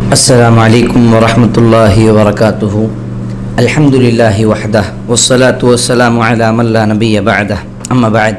السلام عليكم ورحمة الله وبركاته. الحمد لله وحده والصلاة والسلام على من لا نبي بعده. أما بعد.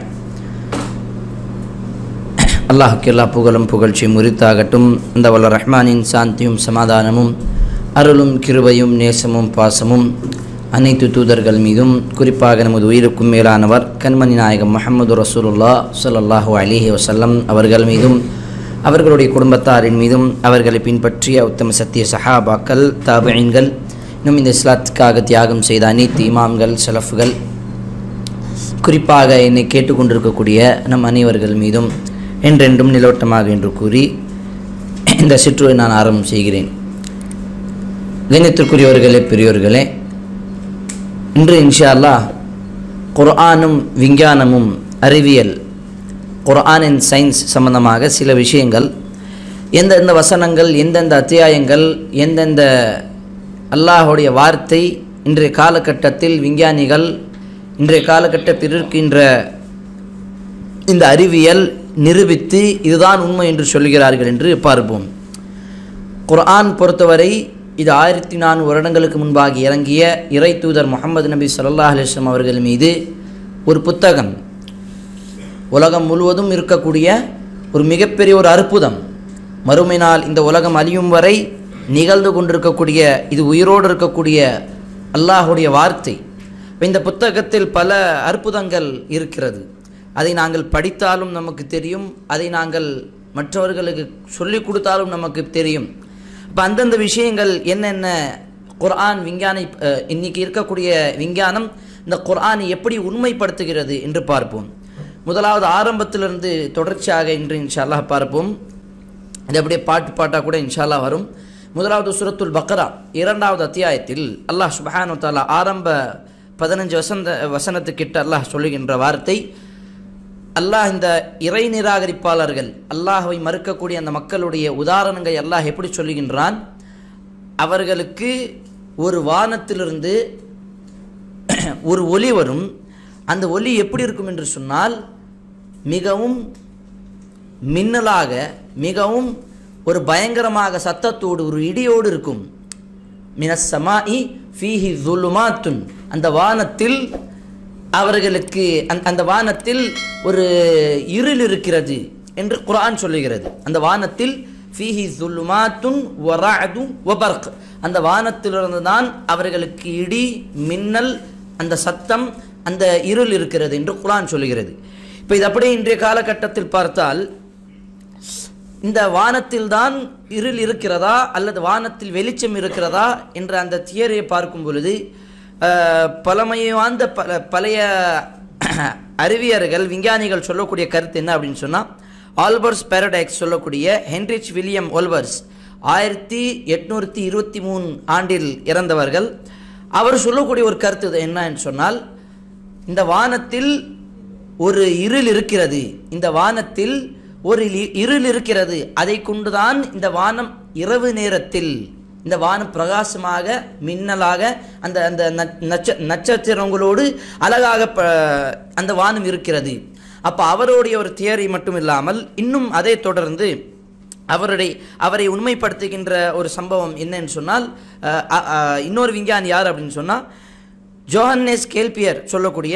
அல்லாஹுக்கு எல்லா புகழும் புகழ்ச்சியும் உரித்தாகட்டும். இந்த வல்ல ரஹ்மானின் சாந்தியும் சமாதானமும் அருளும் கிருபையும் நேசமும் பாசமும் அனைத்து தூதர்கள் மீதும் குறிப்பாக நமது உயிருக்கும் மேலானவர் கண்மணி நாயகம் முஹம்மது ரசூலுல்லாஹ் ஸல்லல்லாஹு அலைஹி வஸல்லம் அவர்கள் மீதும் அவர்களுடைய குடும்பத்தாரின் மீதும் அவர்களை பின்பற்றிய உத்தம சத்திய சஹாபாக்கள் தாபிஈன்கள் இன்னும் இந்த இஸ்லாத்துக்காக தியாகம் செய்த அனைத்து இமாம்கள் சலஃப்கள் குறிப்பாக என்னை கேட்டுக்கொண்டிருக்கக்கூடிய நம் அனைவர்கள் மீதும் என்றென்றும் நிலவட்டமாக என்று கூறி இந்த சிற்றுரை நான் ஆரம்பம் செய்கிறேன். கண்ணியத்திற்குரியவர்களே, பெரியோர்களே, இன்று இன்ஷா அல்லாஹ் குர்ஆனும் விஞ்ஞானமும் அறிவியல், குர்ஆன் அண்ட் சயின்ஸ் சம்பந்தமாக சில விஷயங்கள், எந்தெந்த வசனங்கள், எந்தெந்த அத்தியாயங்கள், எந்தெந்த அல்லாஹுடைய வார்த்தை இன்றைய காலகட்டத்தில் விஞ்ஞானிகள் இன்றைய காலகட்டத்தில் இருக்கின்ற இந்த அறிவியல் நிரூபித்து இதுதான் உண்மை என்று சொல்கிறார்கள் என்று பார்ப்போம். குர்ஆன் பொறுத்தவரை இது 1400 வருடங்களுக்கு முன்பாக இறங்கிய இறை தூதர் முஹம்மது நபி ஸல்லல்லாஹு அலைஹி வஸல்லம் அவர்கள் மீது ஒரு புத்தகம், உலகம் முழுவதும் இருக்கக்கூடிய ஒரு மிகப்பெரிய ஒரு அற்புதம், மறுமை நாள் இந்த உலகம் அழியும் வரை நிகழ்ந்து கொண்டிருக்கக்கூடிய, இது உயிரோடு இருக்கக்கூடிய அல்லாஹுடைய வார்த்தை. இந்த புத்தகத்தில் பல அற்புதங்கள் இருக்கிறது. அதை நாங்கள் படித்தாலும் நமக்கு தெரியும், அதை நாங்கள் மற்றவர்களுக்கு சொல்லிக் கொடுத்தாலும் நமக்கு தெரியும். இப்போ அந்தந்த விஷயங்கள் என்னென்ன குர்ஆன் இன்னைக்கு இருக்கக்கூடிய விஞ்ஞானம் இந்த குர்ஆனை எப்படி உண்மைப்படுத்துகிறது என்று பார்ப்போம். முதலாவது ஆரம்பத்திலிருந்து தொடர்ச்சியாக இன்று இன்ஷா அல்லாஹ் பார்ப்போம். இது அப்படியே பாட்டாக கூட இன்ஷா அல்லாஹ் வரும். முதலாவது சூரத்துல் பக்ரா 2வது அத்தியாயத்தில் அல்லாஹ் சுப்ஹானஹு வ தஆலா ஆரம்ப 15 வசனத்துக்கிட்ட அல்லாஹ் சொல்லுகின்ற வார்த்தை, அல்லாஹ் இந்த இறை நிராகரிப்பாளர்கள், அல்லாஹ்வை மறுக்கக்கூடிய அந்த மக்களுடைய உதாரணங்களை அல்லாஹ் எப்படி சொல்லுகின்றான். அவர்களுக்கு ஒரு வானத்திலிருந்து ஒரு ஒளி வரும். அந்த ஒளி எப்படி இருக்கும் என்று சொன்னால் மிகவும் மின்னலாக, மிகவும் ஒரு பயங்கரமாக சத்தத்தோடு, ஒரு இடியோடு இருக்கும். மினஸ் ஸமாஇ ஃபீஹி ஸுலுமாத்துன், அந்த வானத்தில் அவர்களுக்கு அந்த வானத்தில் ஒரு இருள் இருக்கிறது என்று குர்ஆன் சொல்லுகிறது. அந்த வானத்தில் ஃபீஹி ஸுலுமாத்துன் வ ரஅதுன் வ பர்க், அந்த வானத்திலிருந்து தான் அவர்களுக்கு இடி, மின்னல், அந்த சத்தம், அந்த இருள் இருக்கிறது என்று குர்ஆன் சொல்லுகிறது. இப்போ இது அப்படியே இன்றைய காலகட்டத்தில் பார்த்தால் இந்த வானத்தில் தான் இருள் இருக்கிறதா அல்லது வானத்தில் வெளிச்சம் இருக்கிறதா என்ற அந்த தியரியை பார்க்கும் பொழுது பழமை வாய்ந்த பழைய அறிவியர்கள், விஞ்ஞானிகள் சொல்லக்கூடிய கருத்து என்ன அப்படின்னு சொன்னால், ஆல்பர்ஸ் பாரடாக்ஸ் சொல்லக்கூடிய ஹென்ரிச் வில்லியம் ஓல்பர்ஸ் 1823 ஆண்டில் இறந்தவர்கள். அவர் சொல்லக்கூடிய ஒரு கருத்து என்னன்னு சொன்னால், இந்த வானத்தில் ஒரு இருள் இருக்கிறது, இந்த வானத்தில் ஒரு இருள் இருக்கிறது, அதை கொண்டுதான் இந்த வானம் இரவு நேரத்தில் இந்த வானம் பிரகாசமாக மின்னலாக அந்த அந்த நட்சத்திரங்களோடு அழகாக அந்த வானம் இருக்கிறது. அப்போ அவருடைய ஒரு தியரி மட்டும் இல்லாமல் இன்னும் அதை தொடர்ந்து அவரை உண்மைப்படுத்துகின்ற ஒரு சம்பவம் என்னன்னு சொன்னால், இன்னொரு விஞ்ஞானி யார் அப்படின்னு சொன்னால் ஜோஹன்னஸ் கேல்பியர் சொல்லக்கூடிய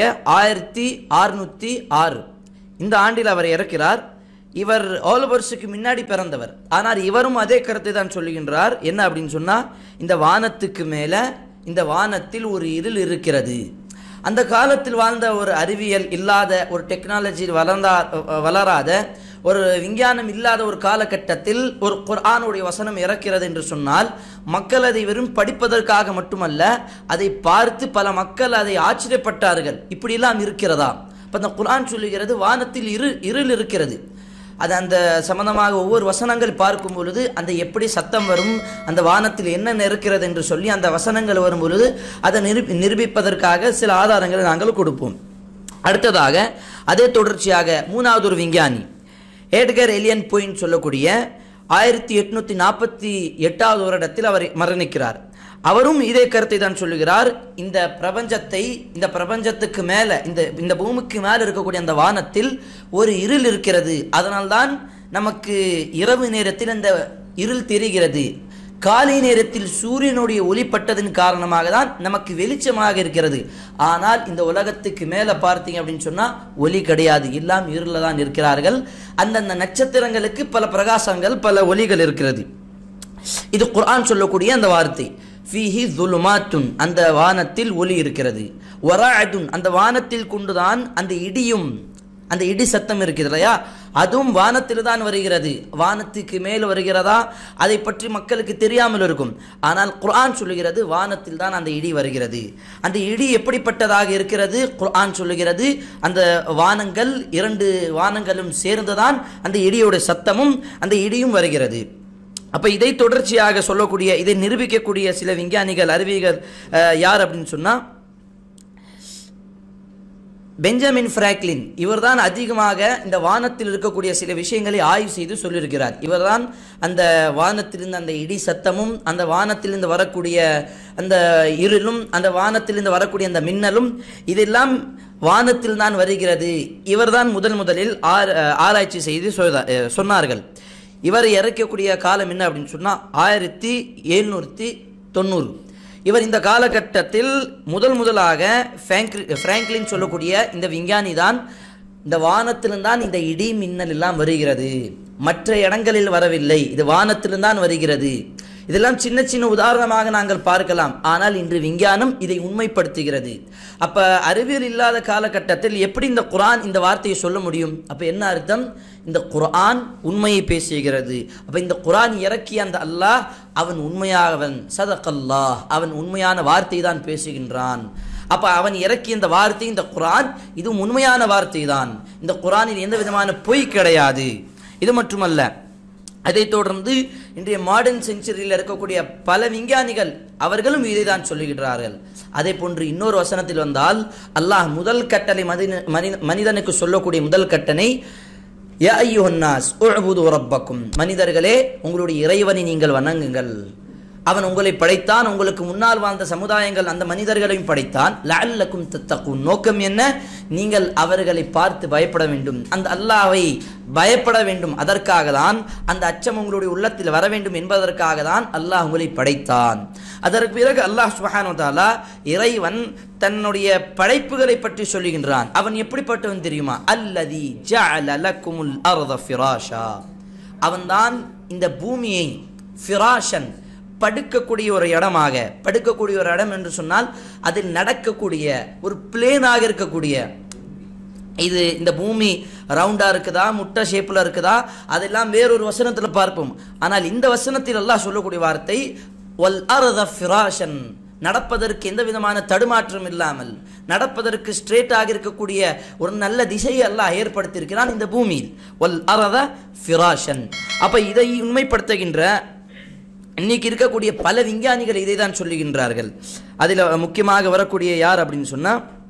1606 இந்த ஆண்டில் அவர் இறக்கிறார். இவர் ஆல்பர்ஸுக்கு முன்னாடி பிறந்தவர். ஆனால் இவரும் அதே கருத்தை தான் சொல்லுகின்றார். என்ன அப்படின்னு சொன்னால், இந்த வானத்துக்கு மேலே இந்த வானத்தில் ஒரு இருள் இருக்கிறது. அந்த காலத்தில் வாழ்ந்த ஒரு அறிவியல் இல்லாத, ஒரு டெக்னாலஜி வளராத, ஒரு விஞ்ஞானம் இல்லாத ஒரு காலகட்டத்தில் ஒரு குர்ஆனுடைய வசனம் இறக்கிறது என்று சொன்னால் மக்கள் அதை வெறும் படிப்பதற்காக மட்டுமல்ல, அதை பார்த்து பல மக்கள் அதை ஆச்சரியப்பட்டார்கள். இப்படியெல்லாம் இருக்கிறதா? இப்போ அந்த குர்ஆன் சொல்லுகிறது வானத்தில் இருள் இருக்கிறது. அது அந்த சம்பந்தமாக ஒவ்வொரு வசனங்கள் பார்க்கும் பொழுது அந்த எப்படி சத்தம் வரும், அந்த வானத்தில் என்ன இருக்கிறது என்று சொல்லி அந்த வசனங்கள் வரும் பொழுது அதை நிரூபிப்பதற்காக சில ஆதாரங்களை நாங்கள் கொடுப்போம். அடுத்ததாக அதே தொடர்ச்சியாக 3வது ஒரு விஞ்ஞானி எட்கர் எலியன் போயின் சொல்லக்கூடிய 1848வது வருடத்தில் அவர் மரணிக்கிறார். அவரும் இதே கருத்தை தான் சொல்லுகிறார். இந்த பிரபஞ்சத்துக்கு மேலே, இந்த பூமிக்கு மேலே இருக்கக்கூடிய அந்த வானத்தில் ஒரு இருள் இருக்கிறது. அதனால்தான் நமக்கு இரவு நேரத்தில் அந்த இருள் தெரிகிறது. காலை நேரத்தில் சூரியனுடைய ஒளிப்பட்டதன் காரணமாக தான் நமக்கு வெளிச்சமாக இருக்கிறது. ஆனால் இந்த உலகத்துக்கு மேலே பார்த்தீங்க அப்படின்னு சொன்னால் ஒளி கிடையாது, எல்லாம் இருளில் தான் இருக்கிறார்கள். அந்தந்த நட்சத்திரங்களுக்கு பல பிரகாசங்கள், பல ஒளிகள் இருக்கிறது. இது குர்ஆன் சொல்லக்கூடிய அந்த வார்த்தை. ஃபீஹி ஸுலுமாத்துன், அந்த வானத்தில் ஒளி இருக்கிறது. வராஅதுன், அந்த வானத்தில் கொண்டுதான் அந்த இடியும், அந்த இடி சத்தம் இருக்குது இல்லையா, அதுவும் வானத்தில் தான் வருகிறது. வானத்துக்கு மேல் வருகிறதா அதை பற்றி மக்களுக்கு தெரியாமல் இருக்கும். ஆனால் குர்ஆன் சொல்லுகிறது வானத்தில் தான் அந்த இடி வருகிறது. அந்த இடி எப்படிப்பட்டதாக இருக்கிறது? குர்ஆன் சொல்லுகிறது அந்த வானங்கள், 2 வானங்களும் சேர்ந்துதான் அந்த இடியோட சத்தமும் அந்த இடியும் வருகிறது. அப்போ இதை தொடர்ச்சியாக சொல்லக்கூடிய, இதை நிரூபிக்கக்கூடிய சில விஞ்ஞானிகள், அறிவியல் யார் அப்படின்னு சொன்னால் பெஞ்சமின் பிராங்க்லின். இவர்தான் அதிகமாக இந்த வானத்தில் இருக்கக்கூடிய சில விஷயங்களை ஆய்வு செய்து சொல்லியிருக்கிறார். இவர்தான் அந்த வானத்திலிருந்து அந்த இடி சத்தமும், அந்த வானத்திலிருந்து வரக்கூடிய அந்த இருளும், அந்த வானத்திலிருந்து வரக்கூடிய அந்த மின்னலும், இதெல்லாம் வானத்தில் தான் வருகிறது. இவர்தான் முதலில் ஆராய்ச்சி செய்து சொன்னார்கள். இவர் இறக்கக்கூடிய காலம் என்ன அப்படின்னு சொன்னால் 1790. இவர் இந்த காலகட்டத்தில் முதலாக பிராங்க்லின் சொல்லக்கூடிய இந்த விஞ்ஞானி தான் இந்த வானத்தில்தான் இந்த இடி மின்னல் எல்லாம் வருகிறது, மற்ற இடங்களில் வரவில்லை, இது வானத்தில்தான் வருகிறது. இதெல்லாம் சின்ன சின்ன உதாரணமாக நாங்கள் பார்க்கலாம். ஆனால் இன்று விஞ்ஞானம் இதை உண்மைப்படுத்துகிறது. அப்ப அறிவியல் இல்லாத காலகட்டத்தில் எப்படி இந்த குர்ஆன் இந்த வார்த்தையை சொல்ல முடியும்? அப்ப என்ன அர்த்தம்? இந்த குர்ஆன் உண்மையை பேசுகிறது. அப்ப இந்த குர்ஆன் இறக்கிய அந்த அல்லாஹ் அவன் உண்மையானவன், சதகல்லாஹ், அவன் உண்மையான வார்த்தை தான் பேசுகின்றான். அப்ப அவன் இறக்கிய இந்த வார்த்தை, இந்த குர்ஆன், இது உண்மையான வார்த்தை தான். இந்த குர்ஆனில் எந்த விதமான பொய் கிடையாது. இது மட்டுமல்ல, அதை தொடர்ந்து இன்றைய மாடர்ன் செஞ்சுரியில் இருக்கக்கூடிய பல விஞ்ஞானிகள் அவர்களும் இதை தான் சொல்லுகிறார்கள். அதே போன்று இன்னொரு வசனத்தில் வந்தால் அல்லாஹ் முதல் கட்டளை மனிதனுக்கு சொல்லக்கூடிய முதல் கட்டளை, யா அய்யுஹன்னாஸ் உஅ்புது ரப்பக்கும், மனிதர்களே உங்களுடைய இறைவனை நீங்கள் வணங்குங்கள். அவன் உங்களை படைத்தான், உங்களுக்கு முன்னால் வாழ்ந்த சமுதாயங்கள் அந்த மனிதர்களையும் படைத்தான். லஅல்லக்கும் தத்தகூன், நோக்கம் என்ன? நீங்கள் அவர்களை பார்த்து பயப்பட வேண்டும், அந்த அல்லாஹ்வை பயப்பட வேண்டும். அதற்காக தான் அந்த அச்சம் உங்களுடைய உள்ளத்தில் வர வேண்டும் என்பதற்காக தான் அல்லாஹ் உங்களை படைத்தான். அதற்கு பிறகு அல்லாஹ் சுப்ஹானஹு வ தஆலா இறைவன் தன்னுடைய படைப்புகளை பற்றி சொல்லுகின்றான். அவன் எப்படிப்பட்டவன் தெரியுமா? அல்லதி ஜஅல லக்குமுல் அர்த ஃபிராஷா, அவன்தான் இந்த பூமியை ஃபிராஷன், படுக்கக்கூடிய ஒரு இடமாக, படுக்கக்கூடிய ஒரு இடம் என்று சொன்னால் அதில் நடக்கக்கூடிய ஒரு பிளேனாக இருக்கக்கூடிய, இது இந்த பூமி ரவுண்டா இருக்குதா, முட்டை ஷேப்ல இருக்குதா, அதெல்லாம் வேறொரு வசனத்தில் பார்ப்போம். ஆனால் இந்த வசனத்தில் அல்லாஹ் சொல்லக்கூடிய வார்த்தை வல் அர்த ஃபிராஷன், நடப்பதற்கு எந்த விதமான தடுமாற்றம் இல்லாமல் நடப்பதற்கு ஸ்ட்ரெயிட்டாக இருக்கக்கூடிய ஒரு நல்ல திசையை அல்லாஹ் ஏற்படுத்தியிருக்கிறான் இந்த பூமியில். வல் அர்த ஃபிராஷன். அப்ப இதை உண்மைப்படுத்துகின்ற இன்னைக்கு இருக்கக்கூடிய பல விஞ்ஞானிகள் இதை தான் சொல்லுகின்றார்கள். அதில் முக்கியமாக வரக்கூடிய யார் அப்படின்னு சொன்னா,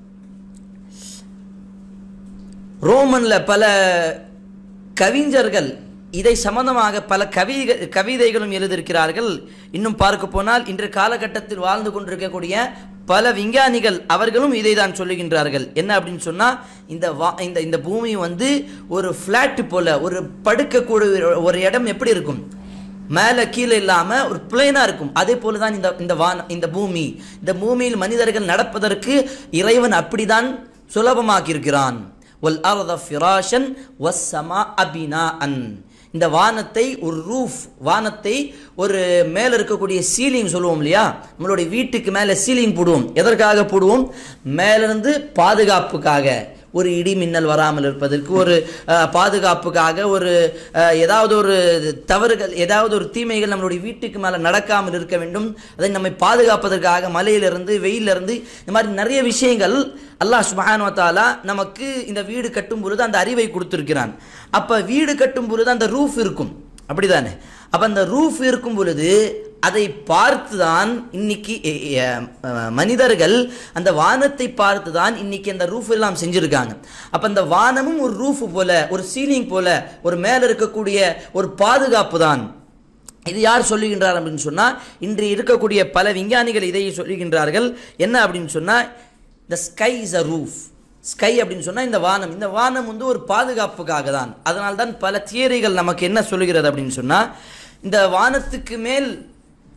ரோமன்ல பல கவிஞர்கள் இதை சம்பந்தமாக பல கவிதைகளும் எழுதியிருக்கிறார்கள். இன்னும் பார்க்க போனால் இன்று காலகட்டத்தில் வாழ்ந்து கொண்டிருக்கக்கூடிய பல விஞ்ஞானிகள் அவர்களும் இதை தான் சொல்லுகின்றார்கள். என்ன அப்படின்னு சொன்னா, இந்த பூமி வந்து ஒரு பிளாட் போல, ஒரு படுக்கக்கூடிய ஒரு இடம் எப்படி இருக்கும், மேலே கீழே இல்லாமல் ஒரு பிளேனாக இருக்கும். அதே போல தான் இந்த பூமி. இந்த பூமியில் மனிதர்கள் நடப்பதற்கு இறைவன் அப்படிதான் சுலபமாக்கி இருக்கிறான். வல் அர்த ஃபிராஷன் வஸ்ஸமாஅ பினாஅன், இந்த வானத்தை ஒரு ரூஃப், வானத்தை ஒரு மேலே இருக்கக்கூடிய சீலிங் சொல்லுவோம் இல்லையா, நம்மளுடைய வீட்டுக்கு மேலே சீலிங் போடுவோம். எதற்காக போடுவோம்? மேலிருந்து பாதுகாப்புக்காக, ஒரு இடி மின்னல் வராமல் இருப்பதற்கு, ஒரு பாதுகாப்புக்காக, ஒரு ஏதாவது ஒரு தவறுகள், ஏதாவது ஒரு தீமைகள் நம்மளுடைய வீட்டுக்கு மேலே நடக்காமல் இருக்க வேண்டும், அதை நம்மை பாதுகாப்பதற்காக மலையிலிருந்து, வெயிலிருந்து, இந்த மாதிரி நிறைய விஷயங்கள் அல்லாஹ் சுப்ஹானஹு வ தஆலா நமக்கு இந்த வீடு கட்டும் பொழுது அந்த அறிவை கொடுத்திருக்கிறான். அப்போ வீடு கட்டும் பொழுது அந்த ரூஃப் இருக்கும், அப்படிதானே? அப்போ அந்த ரூஃப் இருக்கும் பொழுது அதை பார்த்து தான் இன்னைக்கு மனிதர்கள் அந்த வானத்தை பார்த்து தான் இன்னைக்கு அந்த ரூஃப் எல்லாம் செஞ்சிருக்காங்க. அப்போ அந்த வானமும் ஒரு ரூஃப் போல, ஒரு சீலிங் போல, ஒரு மேலே இருக்கக்கூடிய ஒரு பாதுகாப்பு தான். இது யார் சொல்லுகின்றார் அப்படின்னு சொன்னால், இன்று இருக்கக்கூடிய பல விஞ்ஞானிகள் இதை சொல்லுகின்றார்கள். என்ன அப்படின்னு சொன்னால், the sky is a roof. Sky அப்படின்னு சொன்னால் இந்த வானம் வந்து ஒரு பாதுகாப்புக்காக தான். அதனால்தான் பல தியரிகள் நமக்கு என்ன சொல்லுகிறது அப்படின்னு சொன்னால், இந்த வானத்துக்கு மேல்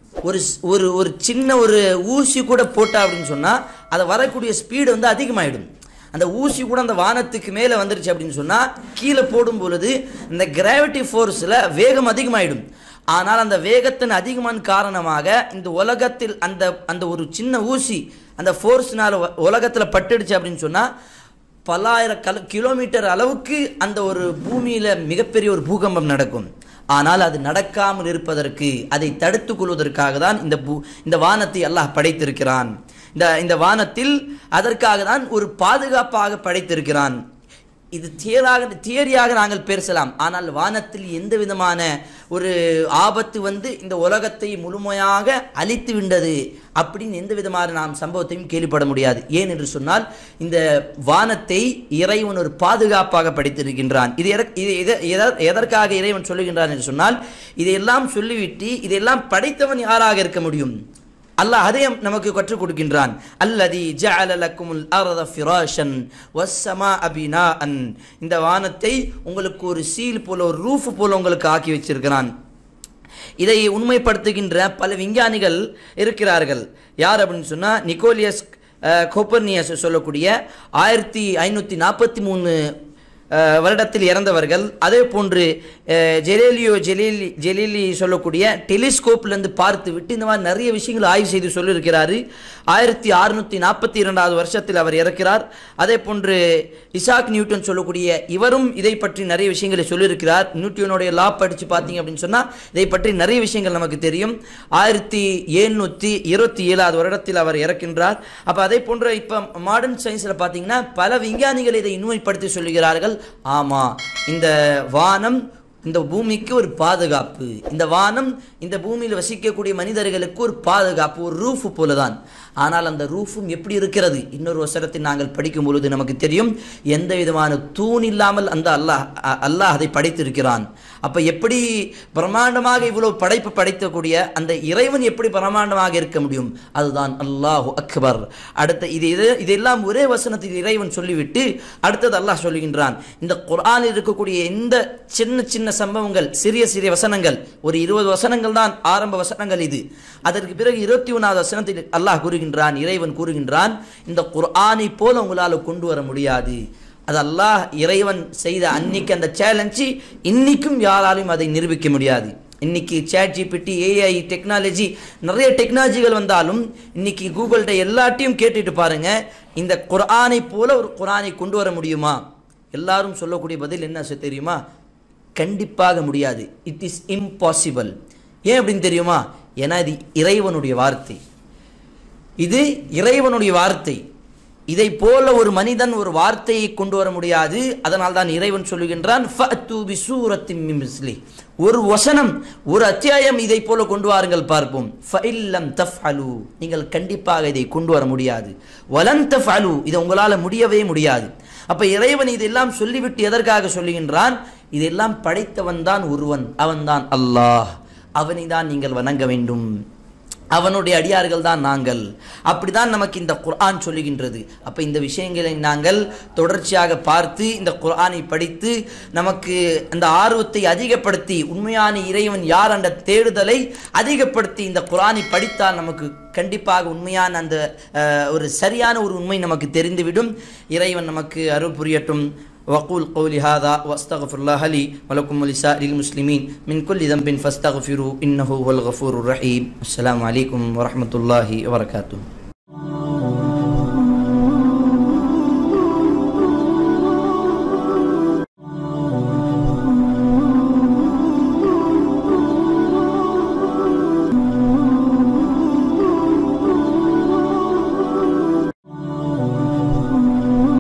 ஒரு ஒரு ஒரு சின்ன ஒரு ஊசி கூட போட்டா அப்படின்னு சொன்னால் அதை வரக்கூடிய ஸ்பீடு வந்து அதிகமாகிடும். அந்த ஊசி கூட அந்த வானத்துக்கு மேலே வந்துருச்சு அப்படின்னு சொன்னால் கீழே போடும் பொழுது இந்த கிராவிட்டி ஃபோர்ஸில் வேகம் அதிகமாகிடும். ஆனால் அந்த வேகத்தின் அதிகமான காரணமாக இந்த உலகத்தில் அந்த அந்த ஒரு சின்ன ஊசி அந்த ஃபோர்ஸ்னால் உலகத்தில் பட்டுடுச்சு அப்படின்னு சொன்னால் பல்லாயிரம் கிலோமீட்டர் அளவுக்கு அந்த ஒரு பூமியில் மிகப்பெரிய ஒரு பூகம்பம் நடக்கும். ஆனால் அது நடக்காமல் இருப்பதற்கு, அதை தடுத்துக் கொள்வதற்காக தான் இந்த வானத்தை அல்லாஹ் படைத்திருக்கிறான். இந்த வானத்தில் அதற்காக தான் ஒரு பாதுகாப்பாக படைத்திருக்கிறான். இது தியரியாக நாங்கள் பேசலாம். ஆனால் வானத்தில் எந்த விதமான ஒரு ஆபத்து வந்து இந்த உலகத்தை முழுமையாக அழித்து விண்டது அப்படின்னு எந்த விதமான நாம் சம்பவத்தையும் கேள்விப்பட முடியாது. ஏன் என்று சொன்னால் இந்த வானத்தை இறைவன் ஒரு பாதுகாப்பாக படைத்திருக்கின்றான். இது எதற்காக இறைவன் சொல்லுகின்றான் என்று சொன்னால், இதையெல்லாம் சொல்லிவிட்டு இதையெல்லாம் படைத்தவன் யாராக இருக்க முடியும்? அல்லாஹ் அதையும் நமக்கு கற்றுக் கொடுக்கின்றான். அல்லதி ஜஅல லக்குமுல் அர்த ஃபிராஷன் வஸ்ஸமாஅ பினாஅன். இந்த வானத்தை உங்களுக்கு ஒரு சீல் போல, ஒரு ரூஃப் போல உங்களுக்கு ஆக்கி வச்சிருக்கிறான். இதை உண்மைப்படுத்துகின்ற பல விஞ்ஞானிகள் இருக்கிறார்கள். யார் அப்படின்னு சொன்னால், நிக்கோலியஸ் கோப்பர்னியஸ் சொல்லக்கூடிய 1543 வருடத்தில் இறந்தவர்கள். அதே போன்று ஜெலீலி சொல்லக்கூடிய டெலிஸ்கோப்லேருந்து பார்த்து விட்டு இந்த மாதிரி நிறைய விஷயங்களை ஆய்வு செய்து சொல்லியிருக்கிறாரு. 1642 வருஷத்தில் அவர் இறக்கிறார். அதே போன்று இசாக் நியூட்டன் சொல்லக்கூடிய இவரும் இதை பற்றி நிறைய விஷயங்களை சொல்லியிருக்கிறார். நியூட்டனுடைய லா படித்து பார்த்தீங்க அப்படின்னு சொன்னால் இதை பற்றி நிறைய விஷயங்கள் நமக்கு தெரியும். 1727 வருடத்தில் அவர் இறக்கின்றார். அப்போ அதே போன்ற இப்போ மாடர்ன் சயின்ஸில் பார்த்தீங்கன்னா பல விஞ்ஞானிகள் இதை உண்மைப்படுத்தி சொல்லுகிறார்கள். ஆமா, இந்த வானம் இந்த பூமிக்கு ஒரு பாதுகாப்பு, இந்த வானம் இந்த பூமியில் வசிக்கக்கூடிய மனிதர்களுக்கு ஒரு பாதுகாப்பு, ஒரு ரூஃப் போலதான். ஆனால் அந்த ரூஃபும் எப்படி இருக்கிறது? இன்னொரு வசனத்தை நாங்கள் படிக்கும் பொழுது நமக்கு தெரியும், எந்த விதமான தூண் இல்லாமல் அந்த அல்லாஹ் அதை படைத்திருக்கிறான். அப்ப எப்படி பிரம்மாண்டமாக இவ்வளவு படைப்பு படைக்கக்கூடிய அந்த இறைவன் எப்படி பிரம்மாண்டமாக இருக்க முடியும்? அதுதான் அல்லாஹு அக்பர். அடுத்த இதெல்லாம் ஒரே வசனத்தில் இறைவன் சொல்லிவிட்டு அடுத்தது அல்லாஹ் சொல்லுகின்றான். இந்த குர்ஆனில் இருக்கக்கூடிய இந்த சின்ன சின்ன சம்பவங்கள், சிறிய சிறிய வசனங்கள், ஒரு 20 வசனங்கள் தான் ஆரம்ப வசனங்கள். இது அதற்கு பிறகு 21வது வசனத்தில் அல்லாஹ் கூறுகின்றான், இறைவன் கூறுகின்றான், இந்த குர்ஆனை போல உங்களால் கொண்டு வர முடியாது. அது அல்லாஹ் இறைவன் செய்த அன்னைக்கு அந்த சேலஞ்சு இன்னைக்கும் யாராலும் அதை நிரூபிக்க முடியாது. இன்னைக்கு சேட் ஜிபிடி, ஏஐ டெக்னாலஜி, நிறைய டெக்னாலஜிகள் வந்தாலும் இன்னைக்கு கூகுள்கிட்ட எல்லாத்தையும் கேட்டுட்டு பாருங்க, இந்த குர்ஆனை போல ஒரு குர்ஆனை கொண்டு வர முடியுமா? எல்லாரும் சொல்லக்கூடிய பதில் என்ன தெரியுமா? கண்டிப்பாக முடியாது. It is impossible. ஏன் அப்படின்னு தெரியுமா? ஏன்னா இது இறைவனுடைய வார்த்தை. இது இறைவனுடைய வார்த்தை. இதை போல ஒரு மனிதன் ஒரு வார்த்தையை கொண்டு வர முடியாது. அதனால் தான் இறைவன் சொல்லுகின்றான், ஃபஅத்து பிசூரத்தின் மின் மிஸ்லி, ஒரு வசனம், ஒரு அத்தியாயம் இதை போல கொண்டு வாருங்கள் பார்ப்போம். ஃபஇல்லம் தஃஅலு, நீங்கள் கண்டிப்பாக இதை கொண்டு வர முடியாது. வலன் தஃஅலு, இதை உங்களால் முடியவே முடியாது. அப்ப இறைவன் இதெல்லாம் சொல்லிவிட்டு எதற்காக சொல்லுகின்றான்? இதெல்லாம் படைத்தவன் தான் ஒருவன், அவன்தான் அல்லாஹ். அவனை தான் நீங்கள் வணங்க வேண்டும். அவனுடைய அடியார்கள் தான் நாங்கள். அப்படிதான் நமக்கு இந்த குர்ஆன் சொல்லுகின்றது. அப்போ இந்த விஷயங்களை நாங்கள் தொடர்ச்சியாக பார்த்து இந்த குர்ஆனை படித்து நமக்கு அந்த ஆர்வத்தை அதிகப்படுத்தி, உண்மையான இறைவன் யார் என்ற தேடுதலை அதிகப்படுத்தி இந்த குர்ஆனை படித்தால் நமக்கு கண்டிப்பாக உண்மையான அந்த ஒரு சரியான ஒரு உண்மை நமக்கு தெரிந்துவிடும். இறைவன் நமக்கு அருள் புரியட்டும். وقول قولي هذا واستغفر الله لي ولكم ولسائر المسلمين من كل ذنب فاستغفروا إنه هو الغفور الرحيم. السلام عليكم ورحمة الله وبركاته.